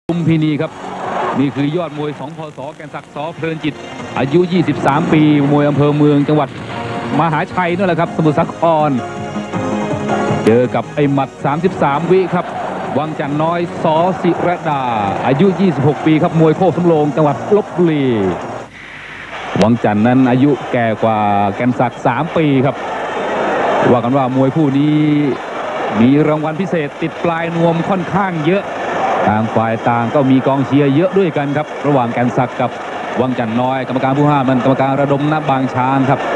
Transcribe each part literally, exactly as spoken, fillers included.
ลุมพินีครับนี่คือยอดมวยสองพศแกนศักดิ์ส.เพลินจิตอายุยี่สิบสามปีมวยอำเภอเมืองจังหวัดมหาชัยนั่นแหละครับสมุทรสาครเจอกับไอหมัดสามสิบสามวิครับวังจันทร์น้อยส.ศิรดาอายุยี่สิบหกปีครับมวยโคกสำโรงจังหวัดลพบุรีวังจันทร์นั้นอายุแก่กว่าแกนศักดิ์สามปีครับว่ากันว่ามวยคู่นี้มีรางวัลพิเศษติดปลายนวมค่อนข้างเยอะต่างฝ่ายต่างก็มีกองเชียร์เยอะด้วยกันครับระหว่างแกนศักดิ์กับวังจันทร์น้อยกรรมการผู้ห้ามมันกรรมการระดมณบางช้างครับ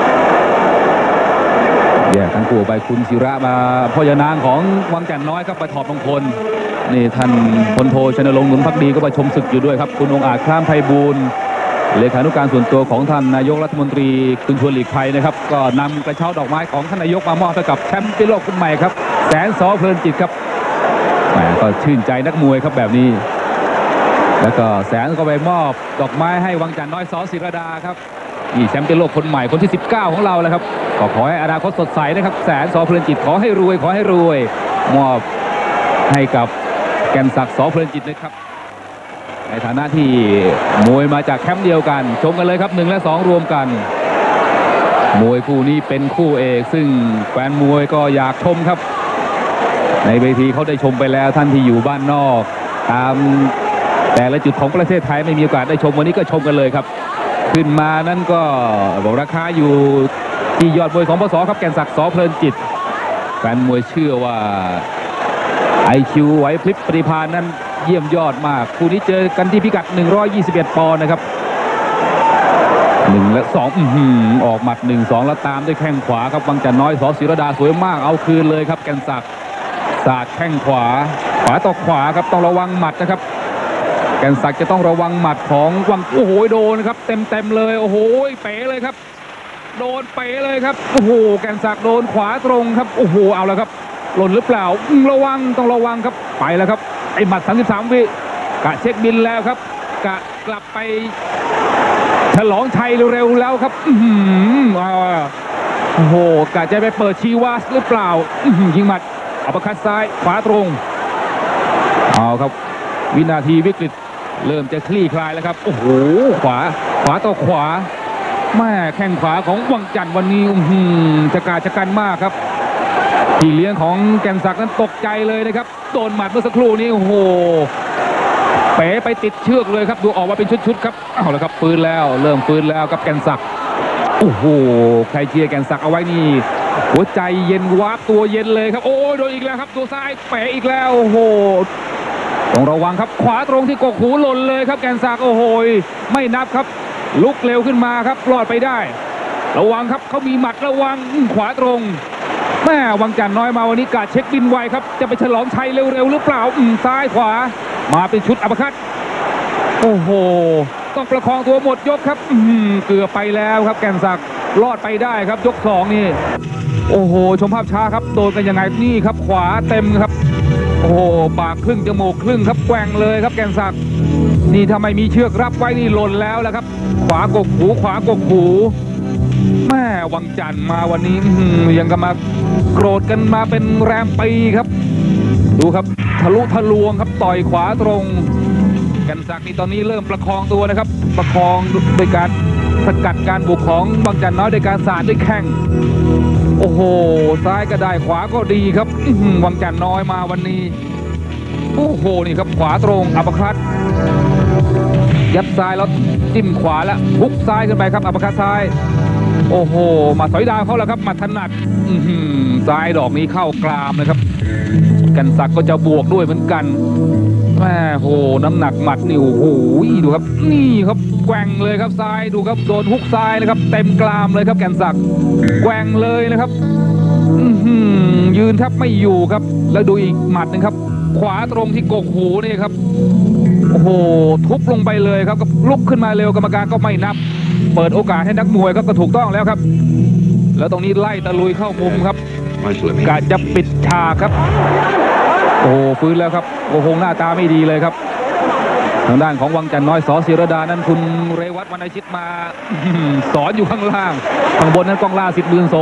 แยกทั้งคู่ไปคุณศิระมาพ่อยานางของวังจันทร์น้อยครับไปถอดมงคลนี่ท่านพลโทชนรงค์หนุนภักดีก็ไปชมศึกอยู่ด้วยครับคุณองค์อาจคล้ามไพบูลย์เลขานุการส่วนตัวของท่านนายกรัฐมนตรีคุณชวนหลีกภัยนะครับก็นำกระเช้าดอกไม้ของท่านนายกมามอบให้กับแชมป์โลกคนใหม่ครับแสนส.เพลินจิตครับก็ชื่นใจนักมวยครับแบบนี้แล้วก็แสนก็ไปมอบดอกไม้ให้วังจันทร์น้อยส.ศิรดาครับนี่แชมป์โลกคนใหม่คนที่สิบเก้าของเราแล้วครับก็ขอให้อนาคตสดใสนะครับแสนส.เพลินจิตขอให้รวยขอให้รวยมอบให้กับแกนศักดิ์ส.เพลินจิตนะครับในฐานะที่มวยมาจากแคมป์เดียวกันชมกันเลยครับหนึ่งและสองรวมกันมวยคู่นี้เป็นคู่เอกซึ่งแฟนมวยก็อยากชมครับในเวทีเขาได้ชมไปแล้วท่านที่อยู่บ้านนอกตามแต่ละจุดของประเทศไทยไม่มีโอกาสได้ชมวันนี้ก็ชมกันเลยครับขึ้นมานั้นก็บอกราคาอยู่ที่ยอดมวยของพศครับแกนศักดิ์ส.เพลินจิตแฟนมวยเชื่อว่า ไอ คิว ไหวพริบปฏิภาณนั้นเยี่ยมยอดมากคู่นี้เจอกันที่พิกัดหนึ่งร้อยยี่สิบเอ็ดปอนด์นะครับหนึ่งและสองออกหมัดหนึ่งสองแล้วตามด้วยแข้งขวาครับวังจันทร์น้อยส.ศิรดาสวยมากเอาคืนเลยครับแกนศักดิ์สาดแข้งขวาขวาต่อขวาครับต้องระวังหมัดนะครับแกนศักดิ์จะต้องระวังหมัดของวังโอ้โหโดนครับเต็มเต็มเลยโอ้โหเป๋เลยครับโดนเป๋เลยครับโอ้โหแกนศักดิ์โดนขวาตรงครับโอ้โหเอาแล้วครับหล่นหรือเปล่าระวังต้องระวังครับไปแล้วครับไอหมัดสามสิบสามวิกะเช็คบินแล้วครับกะกลับไปฉลองชัยเร็วๆแล้วครับโอ้โหกะจะไปเปิดชีวาสหรือเปล่ายิงหมัดอัปคัตซ้ายขวาตรงเอาครับวินาทีวิกฤตเริ่มจะคลี่คลายแล้วครับโอ้โหขวาขวาต่อขวาแม่แข้งขวาของวังจันทร์วันนี้จะกาจะกันมากครับที่เลี้ยงของแกนศักดิ์นั้นตกใจเลยนะครับโดนหมัดเมื่อสักครู่นี้โอ้โหเป๋ไปติดเชือกเลยครับดูออกมาเป็นชุดๆครับเอาละครับฟื้นแล้วเริ่มฟื้นแล้วกับแกนศักดิ์โอ้โหใครเชียร์แกนศักดิ์เอาไว้นี่หัวใจเย็นวาบตัวเย็นเลยครับโอ้โดนอีกแล้วครับตัวซ้ายเป๋อีกแล้วโอ้โหต้องระวังครับขวาตรงที่กกหูหล่นเลยครับแกนศักดิ์โอ้โหไม่นับครับลุกเร็วขึ้นมาครับรอดไปได้ระวังครับเขามีหมัดระวังขวาตรงแม่วังจันทร์น้อยมาวันนี้กาเช็คบินไวครับจะไปฉลองชัยเร็วๆหรือเปล่าอืมซ้ายขวามาเป็นชุดอัปคัตโอ้โหต้องประคองตัวหมดยกครับอืมเกือบไปแล้วครับแกนศักดิ์รอดไปได้ครับยกสองนี่โอ้โหชมภาพช้าครับโดนกันยังไงนี่ครับขวาเต็มครับโอ้โหปากครึ่งจมูกครึ่งครับแกว่งเลยครับแกนศักดิ์นี่ทำไมมีเชือกรับไว้นี่หล่นแล้วแล้วครับขวากกหูขวากกหูแม่วังจันทร์มาวันนี้ยังกันมาโกรธกันมาเป็นแรมปีครับดูครับทะลุทะลวงครับต่อยขวาตรงแกนศักดิ์นี่ตอนนี้เริ่มประคองตัวนะครับประคองโดยการสกัดการบุกของวังจันทร์น้อยโดยการสาดด้วยแข้งโอ้โหซ้ายก็ได้ขวาก็ดีครับวังจันทร์น้อยมาวันนี้โอ้โหนี่ครับขวาตรงอัปคัตยัดซ้ายแล้วจิ้มขวาแล้วพุกซ้ายขึ้นไปครับอัปคัตซ้ายโอ้โหมาสอยดาวเขาแล้วครับมาถนัดซ้ายดอกนี้เข้ากรามเลยครับแกนศักดิ์ก็จะบวกด้วยเหมือนกันแม่โหน้ำหนักหมัดนี่โอ้โหดูครับนี่ครับแกว่งเลยครับซ้ายดูครับโดนฮุกซ้ายนะครับเต็มกรามเลยครับแกนศักดิ์แกว่งเลยนะครับยืนแทบไม่อยู่ครับแล้วดูอีกหมัดนึงครับขวาตรงที่กกหูนี่ครับโอ้โหทุบลงไปเลยครับก็ลุกขึ้นมาเร็วกรรมการก็ไม่นับเปิดโอกาสให้นักมวยก็ถูกต้องแล้วครับแล้วตรงนี้ไล่ตะลุยเข้ามุมครับกะจะปิดฉากครับโอ้ฟื้นแล้วครับโอ้โหหน้าตาไม่ดีเลยครับทางด้านของวังจันทร์น้อยส.ศิรดานั้นคุณเรวัตวรรณชิตมาสอนอยู่ข้างล่างข้างบนนั้นกองล่าสิทธิ์หมื่นโส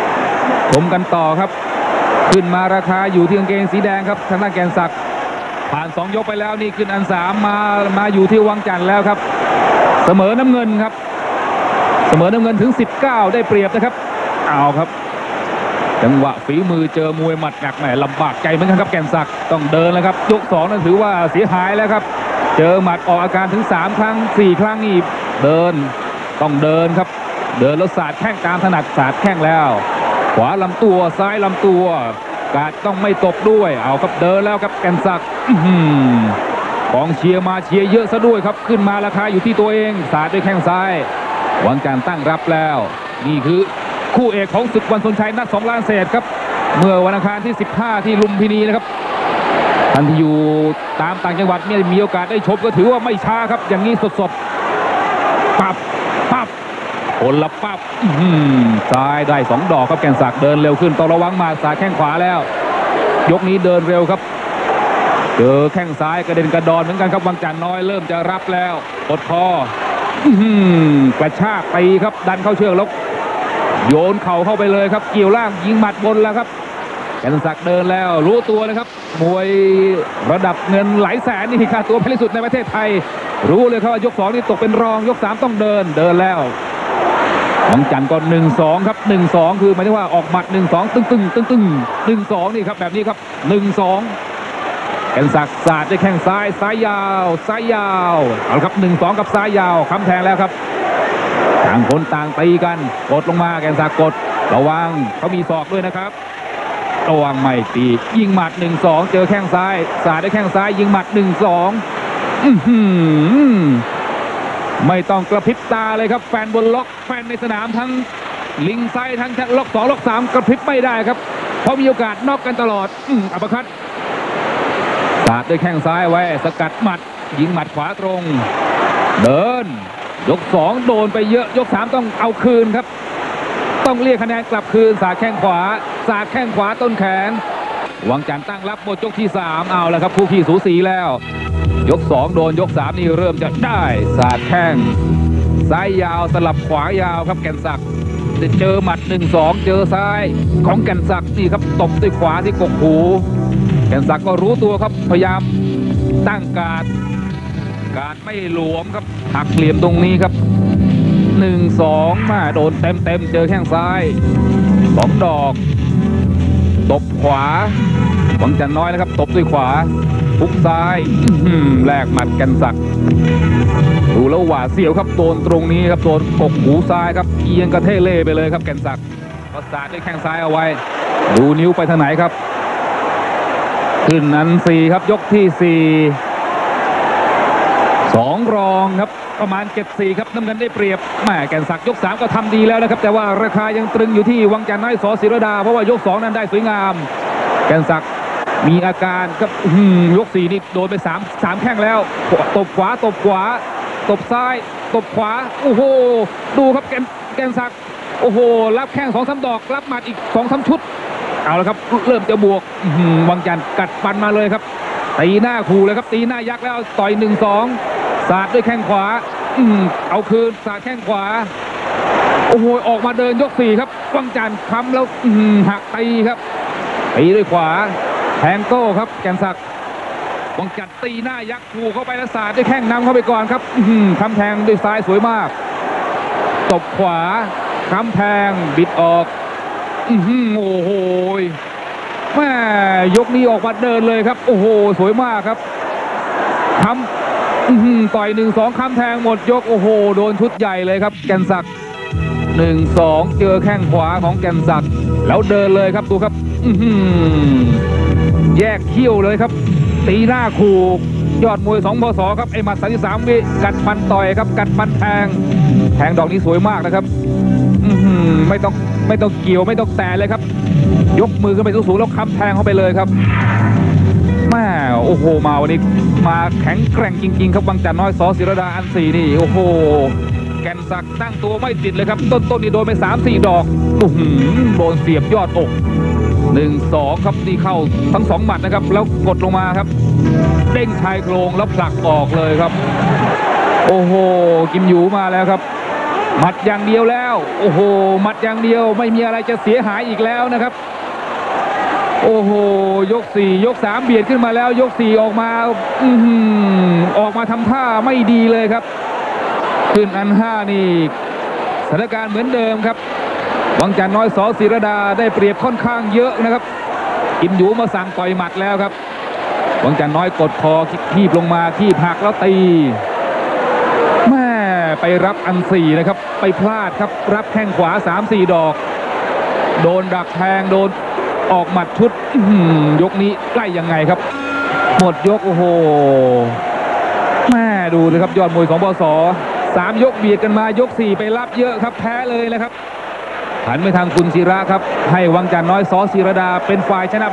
ชมกันต่อครับขึ้นมาราคาอยู่ที่กางเกงสีแดงครับทางด้านแกนศักดิ์พผ่านสองยกไปแล้วนี่ขึ้นอันสามมามาอยู่ที่วังจันทร์แล้วครับเสมอน้ำเงินครับเสมอน้ำเงินถึงสิบเก้าได้เปรียบนะครับเอาครับจังหวะฝีมือเจอมวยหมัดหนักแหมลำบากใจเหมือนกันครับแก่นศักดิ์ต้องเดินแล้วครับยกสองนั้นถือว่าเสียหายแล้วครับเจอหมัดออกอาการถึงสามครั้งสี่ครั้งนี่เดินต้องเดินครับเดินแล้วสาดแข้งตามถนัดสาดแข้งแล้วขวาลำตัวซ้ายลำตัวกาดต้องไม่ตกด้วยเอาครับเดินแล้วครับแก่นศักดิ์กองเชียร์มาเชียร์เยอะซะด้วยครับขึ้นมาราคาอยู่ที่ตัวเองสาดด้วยแข้งซ้ายวังจันทร์ตั้งรับแล้วนี่คือคู่เอกของศึกวันทรงชัยนัดสองล้านเศษครับเมื่อวันอังคารที่สิบห้าที่ลุมพินีนะครับท่านที่อยู่ตามต่างจังหวัดเนี่ยมีโอกาสได้ชมก็ถือว่าไม่ช้าครับอย่างนี้สดๆปับปับคนละปับซ้ายได้สองดอกครับแก่นศักดิ์เดินเร็วขึ้นต้องระวังมาสาดแข้งขวาแล้วยกนี้เดินเร็วครับเจอแข้งซ้ายกระเด็นกระดอนเหมือนกันครับวังจันทร์น้อยเริ่มจะรับแล้วกดคอกระชากตีครับดันเข้าเชือกแล้วโยนเข่าเข้าไปเลยครับเกี่ยวล่างยิงหมัดบนแล้วครับแก่นศักดิ์เดินแล้วรู้ตัวเลยครับมวยระดับเงินหลายแสนนี่ค่าตัวแพงที่สุดในประเทศไทยรู้เลยครับว่ายกสองนี่ตกเป็นรองยกสามต้องเดินเดินแล้ววังจันทร์ก็หนึ่งสองครับหนึ่งสองคือหมายถึงว่าออกหมัดหนึ่งสองตึ้งตึ้งตึ้งตึ้งหนึ่งสองนี่ครับแบบนี้ครับหนึ่งสองแก่นศักดิ์สาดด้วยแข้งซ้ายซ้ายยาวซ้ายยาวเอาละครับหนึ่งสองกับซ้ายยาวค้ำแทงแล้วครับต่างคนต่างตีกันกดลงมาแก่นศักดิ์กดระวังเขามีศอกด้วยนะครับระวังไม่ตียิงหมัดหนึ่งสองเจอแข้งซ้ายสาดด้วยแข้งซ้ายยิงหมัดหนึ่งสองไม่ต้องกระพริบตาเลยครับแฟนบนล็อกแฟนในสนามทั้งลิงไซทั้งล็อกสองล็อกสามกระพริบไม่ได้ครับเพราะมีโอกาสน็อกกันตลอดอัปเปอร์คัตสาดด้วยแข้งซ้ายไว้สกัดหมัดยิงหมัดขวาตรงเดินยกสองโดนไปเยอะยกสามต้องเอาคืนครับต้องเรียกคะแนนกลับคืนสาดแข้งขวาสาดแข้งขวาต้นแขนวังจันทร์ตั้งรับหมดยกที่สามเอาแล้วครับคู่ขี้สูสีแล้วยกสองโดนยกสามนี่เริ่มจะได้สาดแข้งซ้ายยาวสลับขวายาวครับแก่นศักดิ์เจอหมัดหนึ่งสองเจอซ้ายของแก่นศักดิ์นี่ครับตบด้วยขวาที่กกหูแก่นศักดิ์ก็รู้ตัวครับพยายามตั้งการการไม่หลวมครับหักเหลี่ยมตรงนี้ครับหนึ่งสองมาโดนเต็มเต็มเจอแข้งซ้ายสองดอกตบขวาวังจันทร์น้อยนะครับตบด้วยขวาพุกซ้ายแลกหมัดแก่นศักดิ์ดูแล้วหวาดเสียวครับโดนตรงนี้ครับโดนกกหูซ้ายครับเอียงกระเทเล่ไปเลยครับแก่นศักดิ์ก็สาดด้วยแข้งซ้ายเอาไว้ดูนิ้วไปทางไหนครับขึ้นอันสี่ครับยกที่สี่สองรองครับประมาณเจ็ดสี่ครับน้ำเงินได้เปรียบแม่แก่นศักดิ์ยกสามก็ทำดีแล้วนะครับแต่ว่าราคายังตรึงอยู่ที่วังจันทร์น้อยสอศิรดาเพราะว่ายกสองนั้นได้สวยงามแก่นศักดิ์มีอาการครับยกสี่นี่โดนไปสามสามแข้งแล้วตบขวาตบขวาตบซ้ายตบขวาโอ้โหดูครับแก่นแก่นศักดิ์โอ้โหรับแข้งสองสามดอกรับหมัดอีกสองสามชุดเอาละครับเริ่มจะบวกวังจันทร์กัดฟันมาเลยครับตีหน้าขู่เลยครับตีหน้ายักษ์แล้วต่อยหนึ่งสองสาดด้วยแข้งขวาเอาคืนสาดแข้งขวาโอ้โหออกมาเดินยกสี่ครับวังจันทร์ค้ำแล้วหักตีครับตีด้วยขวาแทงโต้ครับแก่นศักดิ์วังจันทร์ตีหน้ายักษ์ขู่เข้าไปแล้วสาดด้วยแข้งนำเข้าไปก่อนครับค้ำแทงด้วยซ้ายสวยมากตบขวาค้ำแทงบิดออกโอ้โหแม่ยกนี้ออกมาเดินเลยครับโอ้โหสวยมากครับค้ำต่อยหนึ่งสองค้ำแทงหมดยกโอ้โหโดนชุดใหญ่เลยครับแก่นศักดิ์หนึ่งสองเจอแข้งขวาของแก่นศักดิ์แล้วเดินเลยครับดูครับแยกเขี้ยวเลยครับตีหน้าขู่ยอดมวยสองพศครับไอหมัดสามสิบสามวิกัดฟันต่อยครับกัดฟันแทงแทงดอกนี้สวยมากนะครับไม่ต้องไม่ต้องเกี่ยวไม่ต้องแตะเลยครับยกมือขึ้นไปสูงๆแล้วค้ำแทงเข้าไปเลยครับแม่โอ้โหมาวันนี้มาแข็งแกร่งจริงๆครับวังจันทร์น้อยสอศิรดาอันสี่นี่โอ้โหแก่นศักดิ์ตั้งตัวไม่ติดเลยครับต้นๆนี่โดนไปสามสี่ดอกโดนเสียบยอดอกหนึ่งสองครับนี่เข้าทั้งสองหมัดนะครับแล้วกดลงมาครับเด้งชายโครงแล้วผลักออกเลยครับโอ้โหกิมหยูมาแล้วครับหมัดอย่างเดียวแล้วโอ้โหหมัดอย่างเดียวไม่มีอะไรจะเสียหายอีกแล้วนะครับโอ้โหยกสี่ยกสามเบียดขึ้นมาแล้วยกสี่ออกมาอือหือออกมาทำท่าไม่ดีเลยครับขึ้นอันห้านี่สถานการณ์เหมือนเดิมครับวังจันทร์น้อยสอศิรดาได้เปรียบค่อนข้างเยอะนะครับกิมหยูมาสั่งต่อยหมัดแล้วครับวังจันทร์น้อยกดคอคีบลงมาคีบหักแล้วตีแม่ไปรับอันสี่นะครับไปพลาดครับรับแข้งขวา สามสี่ ดอกโดนดักแทงโดนออกหมัดชุดยกนี้ใกล้ยังไงครับหมดยกโอ้โหแม่ดูเลยครับยอดมวยของบส.สามยกเบียดกันมายกสี่ไปรับเยอะครับแพ้เลยนะครับหันไปทางคุณศิระครับให้วังจันทร์น้อยสอศิรดาเป็นฝ่ายชนะ